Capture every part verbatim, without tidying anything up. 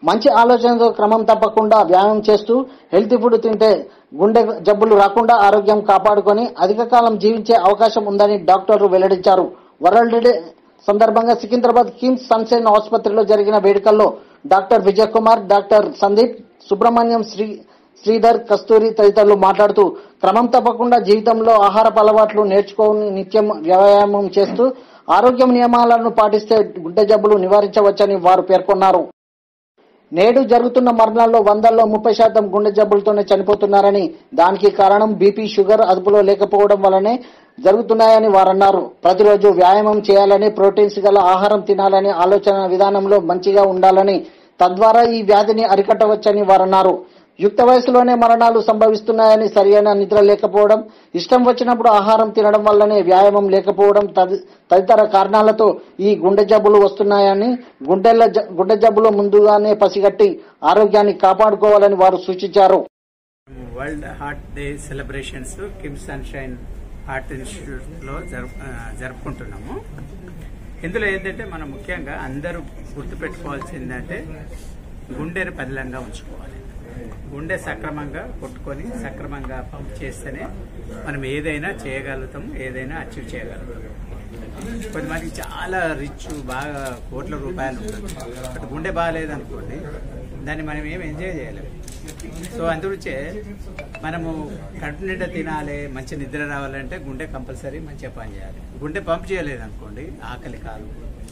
మంచి ఆలోచనతో క్రమం తప్పకుండా వ్యాయామం చేస్తూ హెల్తీ ఫుడ్ తింటే గుండె జబ్బులు రాకుండా ఆరోగ్యం కాపాడుకొని అధిక కాలం జీవించే అవకాశం ఉందని డాక్టర్లు వెల్లడించారు. వరల్డ్ డే సందర్భంగా సికింద్రాబాద్ కిమ్స్ సన్షైన్ ఆసుపత్రిలో జరిగిన వేడుకల్లో డాక్టర్ విజయ్ కుమార్, డాక్టర్ సందీప్, సుబ్రహ్మణ్యం, శ్రీ శ్రీధర్, కస్తూరి తదితరులు మాట్లాడుతూ క్రమం తప్పకుండా జీవితంలో ఆహారపు అలవాట్లు నేర్చుకొని నిత్యం వ్యాయామం చేస్తూ ఆరోగ్య నియమాలను పాటిస్తే గుండె జబ్బులు నివారించవచ్చని వారు పేర్కొన్నారు. నేడు జరుగుతున్న మరణాల్లో వందల్లో ముప్పై శాతం గుండె జబ్బులతోనే చనిపోతున్నారని, దానికి కారణం బీపీ, షుగర్ అదుపులో లేకపోవడం వల్లనే జరుగుతున్నాయని వారన్నారు. ప్రతిరోజు వ్యాయామం చేయాలని, ప్రోటీన్స్ గల ఆహారం తినాలని, ఆలోచన విధానంలో మంచిగా ఉండాలని, తద్వారా ఈ వ్యాధిని అరికట్టవచ్చని వారన్నారు. యుక్త వయసులోనే మరణాలు సంభవిస్తున్నాయని, సరియైన నిద్ర లేకపోవడం, ఇష్టం వచ్చినప్పుడు ఆహారం తినడం వల్లనే వ్యాయామం లేకపోవడం తదితర కారణాలతో ఈ గుండె జబ్బులు వస్తున్నాయని, గుండెల గుండె జబ్బులు ముందుగానే పసిగట్టి ఆరోగ్యాన్ని కాపాడుకోవాలని వారు సూచించారు. World heart day celebrations KIMS sunshine heart institute లో జరుపుకుంటున్నాము. ఇందులో ఏంటంటే మనం ముఖ్యంగా అందరూ గుర్తుపెట్టుకోవాల్సిందంటే గుండెని పదిలంగా ఉంచుకోవాలి. గుండె సక్రమంగా కొట్టుకొని సక్రమంగా పంప్ చేస్తేనే మనం ఏదైనా చేయగలుగుతాం, ఏదైనా అచీవ్ చేయగలుగుతాం. కొంతమందికి చాలా రిచ్, బాగా కోట్ల రూపాయలు ఉంటుంది, బట్ గుండె బాగాలేదనుకోండి, దాన్ని మనం ఏం ఎంజాయ్ చేయలేము. సో అందుకే మనము కడుపు నిండా తినాలి, మంచి నిద్ర రావాలంటే గుండె కంపల్సరీ మంచిగా పని చేయాలి. గుండె పంప్ చేయలేదనుకోండి, ఆకలి కాదు,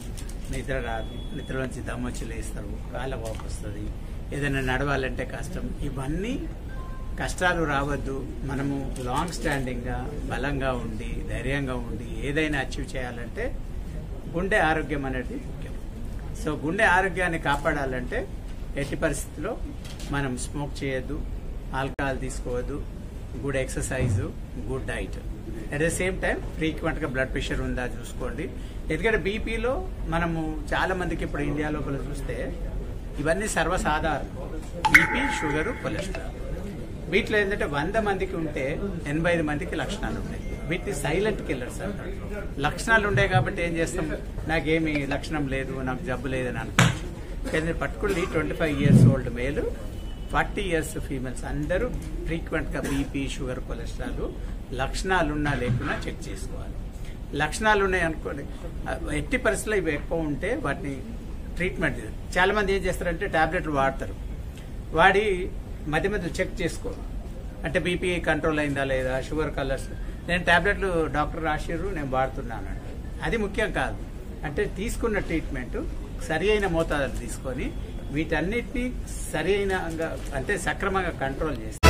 నిద్ర రాదు, నిద్రలోంచి దమ్ము వచ్చి లేస్తారు, కాళ్ళ వాపు వస్తుంది, ఏదైనా నడవాలంటే కష్టం. ఇవన్నీ కష్టాలు రావద్దు. మనము లాంగ్ స్టాండింగ్గా, బలంగా ఉండి, ధైర్యంగా ఉండి ఏదైనా అచీవ్ చేయాలంటే గుండె ఆరోగ్యం అనేది ముఖ్యం. సో గుండె ఆరోగ్యాన్ని కాపాడాలంటే ఎట్టి పరిస్థితుల్లో మనం స్మోక్ చేయొద్దు, ఆల్కహాల్ తీసుకోవద్దు, good exercise, good diet. At the same time ఫ్రీక్వెంట్గా బ్లడ్ ప్రెషర్ ఉందా చూసుకోండి. ఎందుకంటే బీపీలో మనము చాలా మందికి ఇప్పుడు ఇండియా లోపల చూస్తే ఇవన్నీ సర్వసాధారణం. BP, sugar, cholesterol. వీటిలో ఏంటంటే వంద మందికి ఉంటే ఎనభై ఐదు మందికి లక్షణాలు ఉంటాయి. వీటిని సైలెంట్ కిల్లర్స్ అంటారు. లక్షణాలు ఉంటాయి కాబట్టి ఏం చేస్తాం, నాకేమి లక్షణం లేదు, నాకు జబ్బు లేదని అనుకోవచ్చు. కానీ particularly twenty five years old male, forty years females అందరూ ఫ్రీక్వెంట్గా బీపీ, షుగర్, కొలెస్ట్రాల్ లక్షణాలున్నా లేకున్నా చెక్ చేసుకోవాలి. లక్షణాలు ఉన్నాయి అనుకోండి, ఎట్టి పరిస్థితుల్లో ఇవి ఎక్కువ ఉంటే వాటిని ట్రీట్మెంట్. చాలా మంది ఏం చేస్తారంటే టాబ్లెట్లు వాడతారు, వాడి మధ్య మధ్య చెక్ చేసుకోరు. అంటే బీపీ కంట్రోల్ అయిందా లేదా, షుగర్ కలర్స్, నేను టాబ్లెట్లు డాక్టర్ రాసిర్రు నేను వాడుతున్నాను అంటే అది ముఖ్యం కాదు. అంటే తీసుకున్న ట్రీట్మెంట్ సరి అయిన మోతాదులు తీసుకొని వీటన్నిటిని సరి అయిన అంటే సక్రమంగా కంట్రోల్ చేస్తారు.